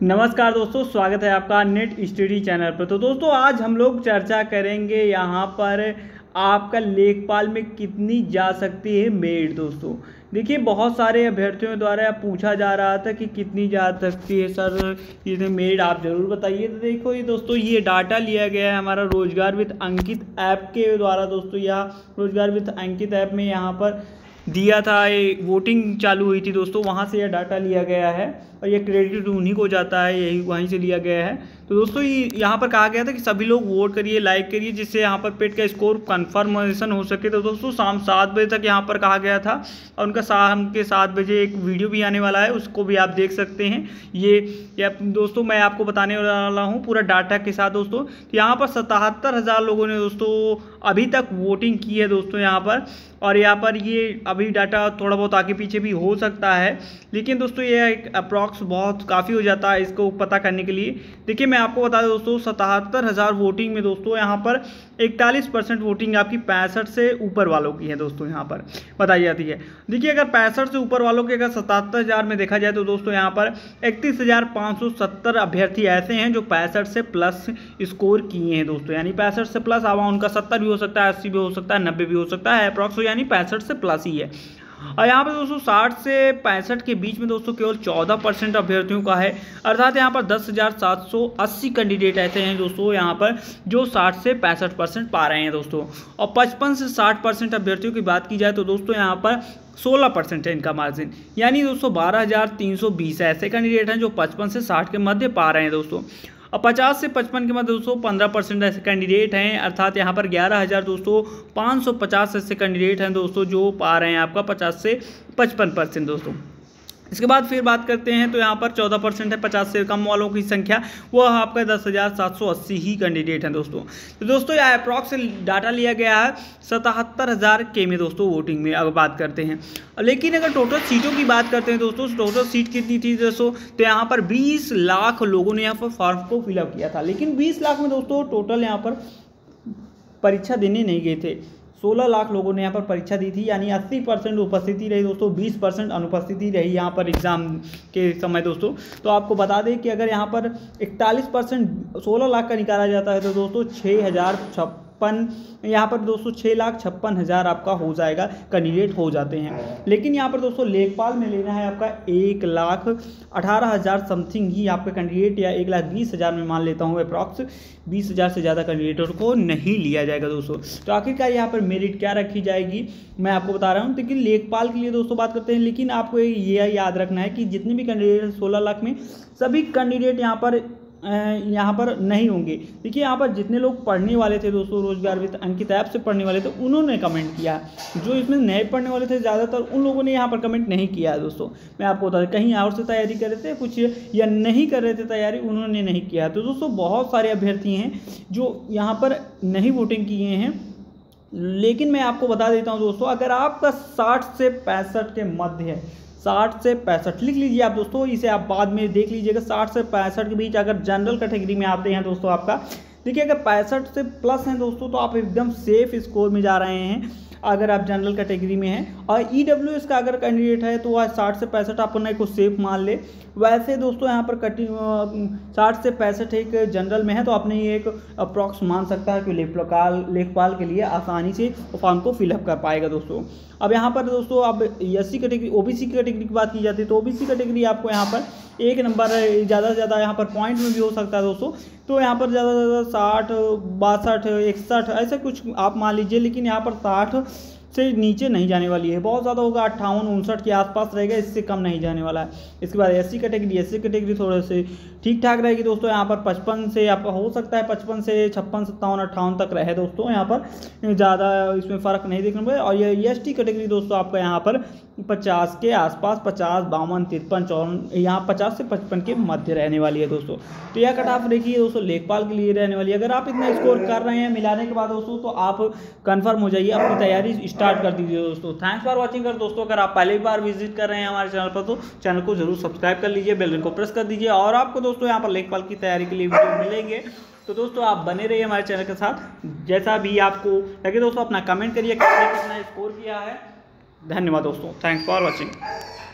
नमस्कार दोस्तों, स्वागत है आपका नेट स्टडी चैनल पर। तो दोस्तों आज हम लोग चर्चा करेंगे यहाँ पर आपका लेखपाल में कितनी जा सकती है मेरिट। दोस्तों देखिए, बहुत सारे अभ्यर्थियों द्वारा पूछा जा रहा था कि कितनी जा सकती है सर ये मेरिट, आप ज़रूर बताइए। तो देखो ये दोस्तों, ये डाटा लिया गया है हमारा रोजगार विद अंकित ऐप के द्वारा। दोस्तों यहाँ रोजगार विद अंकित ऐप में यहाँ पर दिया था, ये वोटिंग चालू हुई थी दोस्तों, वहाँ से यह डाटा लिया गया है और ये क्रेडिट उन्हीं को जाता है, यही वहीं से लिया गया है। तो दोस्तों ये यहाँ पर कहा गया था कि सभी लोग वोट करिए, लाइक करिए, जिससे यहाँ पर पेट का स्कोर कंफर्मेशन हो सके। तो दोस्तों शाम 7 बजे तक यहाँ पर कहा गया था और उनका शाम के 7 बजे एक वीडियो भी आने वाला है, उसको भी आप देख सकते हैं। ये दोस्तों मैं आपको बताने वाला हूँ पूरा डाटा के साथ। दोस्तों तो यहाँ पर 77,000 लोगों ने दोस्तों अभी तक वोटिंग की है दोस्तों यहाँ पर। और यहाँ पर ये अभी डाटा थोड़ा बहुत आगे पीछे भी हो सकता है, लेकिन दोस्तों ये एक अप्रॉक्स बहुत काफ़ी हो जाता है इसको पता करने के लिए। देखिए मैं आपको बता दूं दोस्तों, 77,000 वोटिंग में दोस्तों यहाँ पर 41% वोटिंग आपकी 65 से ऊपर वालों की है दोस्तों, यहाँ पर बताई जाती है। देखिए अगर 65 से ऊपर वालों के अगर 77,000 में देखा जाए तो दोस्तों यहाँ पर 31,570 अभ्यर्थी ऐसे हैं जो 65 से प्लस स्कोर किए हैं दोस्तों। यानी 65 से प्लस, अब उनका 70 भी हो सकता है, 80 भी हो सकता है, 90 भी हो सकता है, अप्रॉक्स यानी 65 से प्लस ही है। और यहाँ पर दोस्तों 60 से 65 के बीच में दोस्तों केवल 14% अभ्यर्थियों का है, अर्थात यहाँ पर 10,780 कैंडिडेट ऐसे हैं दोस्तों यहाँ पर जो 60 से 65% पा रहे हैं दोस्तों। और 55 से 60% अभ्यर्थियों की बात की जाए तो दोस्तों यहाँ पर 16% है इनका मार्जिन, यानी दोस्तों 12,320 ऐसे कैंडिडेट हैं जो 55 से 60 के मध्य पा रहे हैं दोस्तों। और 50 से 55 के मध्य दोस्तों 15% ऐसे कैंडिडेट हैं, अर्थात यहाँ पर 11,550 ऐसे कैंडिडेट हैं दोस्तों जो पा रहे हैं आपका 50 से 55% दोस्तों। इसके बाद फिर बात करते हैं तो यहाँ पर 14% है 50 से कम वालों की संख्या, वह आपका 10,780 ही कैंडिडेट हैं दोस्तों। तो दोस्तों यह अप्रॉक्स डाटा लिया गया है 77,000 के में दोस्तों वोटिंग में अगर बात करते हैं। लेकिन अगर टोटल सीटों की बात करते हैं दोस्तों, टोटल सीट कितनी थी दोस्तों, तो यहाँ पर 20 लाख लोगों ने यहाँ पर फॉर्म को फिलअप किया था। लेकिन 20 लाख में दोस्तों टोटल यहाँ पर परीक्षा देने नहीं गए थे, 16 लाख लोगों ने यहाँ पर परीक्षा दी थी, यानी 80% उपस्थिति रही दोस्तों, 20% अनुपस्थिति रही यहाँ पर एग्ज़ाम के समय दोस्तों। तो आपको बता दें कि अगर यहाँ पर 41% 16 लाख का निकाला जाता है तो दोस्तों 6,056 यहाँ पर दोस्तों 6,56,000 आपका हो जाएगा, कैंडिडेट हो जाते हैं। लेकिन यहाँ पर दोस्तों लेखपाल में लेना है आपका 1,18,000 समथिंग ही आपका कैंडिडेट, या 1,20,000 में मान लेता हूँ अप्रॉक्स, 20,000 से ज़्यादा कैंडिडेटों को नहीं लिया जाएगा दोस्तों। तो आखिरकार यहाँ पर मेरिट क्या रखी जाएगी मैं आपको बता रहा हूँ। लेकिन लेखपाल के लिए दोस्तों बात करते हैं, लेकिन आपको ये याद रखना है कि जितने भी कैंडिडेट 16 लाख में सभी कैंडिडेट यहाँ पर नहीं होंगे। देखिए यहाँ पर जितने लोग पढ़ने वाले थे दोस्तों, रोजगार विद अंकित ऐप से पढ़ने वाले थे, उन्होंने कमेंट किया। जो इसमें नए पढ़ने वाले थे ज़्यादातर, उन लोगों ने यहाँ पर कमेंट नहीं किया है दोस्तों। मैं आपको बता दूं, कहीं और से तैयारी कर रहे थे कुछ या नहीं कर रहे थे तैयारी, उन्होंने नहीं किया। तो दोस्तों बहुत सारे अभ्यर्थी हैं जो यहाँ पर नहीं वोटिंग किए हैं। लेकिन मैं आपको बता देता हूँ दोस्तों, अगर आपका 60 से 65 के मध्य है, 60 से 65 लिख लीजिए आप दोस्तों, इसे आप बाद में देख लीजिएगा। 60 से 65 के बीच अगर जनरल कैटेगरी में आते हैं दोस्तों आपका, देखिए अगर 65 से प्लस हैं दोस्तों तो आप एकदम सेफ स्कोर में जा रहे हैं अगर आप जनरल कैटेगरी में हैं। और EWS का अगर कैंडिडेट है तो वह 60 से 65 आप अपने को सेफ मान ले। वैसे दोस्तों यहाँ पर 60 से 65 एक जनरल में है तो आपने ये एक अप्रॉक्स मान सकता है कि लेखपाल के लिए आसानी से फॉर्म को फिलअप कर पाएगा दोस्तों। अब यहाँ पर दोस्तों अब SC कैटेगरी OBC कैटेगरी की बात की जाती है तो OBC कैटेगरी आपको यहाँ पर एक नंबर ज़्यादा से ज़्यादा यहाँ पर पॉइंट में भी हो सकता है दोस्तों। तो यहाँ पर ज़्यादा से ज़्यादा 60, 62, 61 ऐसा कुछ आप मान लीजिए, लेकिन यहाँ पर 60 से नीचे नहीं जाने वाली है, बहुत ज़्यादा होगा 58, 59 के आसपास रहेगा, इससे कम नहीं जाने वाला है। इसके बाद SC कैटेगरी थोड़े से ठीक ठाक रहेगी दोस्तों। यहाँ पर 55 से आपका हो सकता है 55 से 56, 57, 58 तक रहे दोस्तों, यहाँ पर ज़्यादा इसमें फ़र्क नहीं देखने को। और ये ST कैटेगरी दोस्तों आपका यहाँ पर 50 के आसपास, 50, 52, 53, 54, यहाँ 50 से 55 के मध्य रहने वाली है दोस्तों। तो यह कट ऑफ देखिए दोस्तों लेखपाल के लिए रहने वाली है। अगर आप इतना स्कोर कर रहे हैं मिलाने के बाद दोस्तों तो आप कन्फर्म हो जाइए, अपनी तैयारी स्टार्ट कर दीजिए दोस्तों। Thanks for watching. दोस्तों अगर आप पहली बार विजिट कर रहे हैं हमारे चैनल पर तो चैनल को जरूर सब्सक्राइब कर लीजिए, बेल आइकन को प्रेस कर दीजिए, और आपको दोस्तों यहाँ पर लेखपाल की तैयारी के लिए वीडियो मिलेंगे। तो दोस्तों आप बने रहिए हमारे चैनल के साथ। जैसा भी आपको लगे दोस्तों अपना कमेंट करिए, कितना स्कोर किया है। धन्यवाद दोस्तों, थैंक्स फॉर वॉचिंग।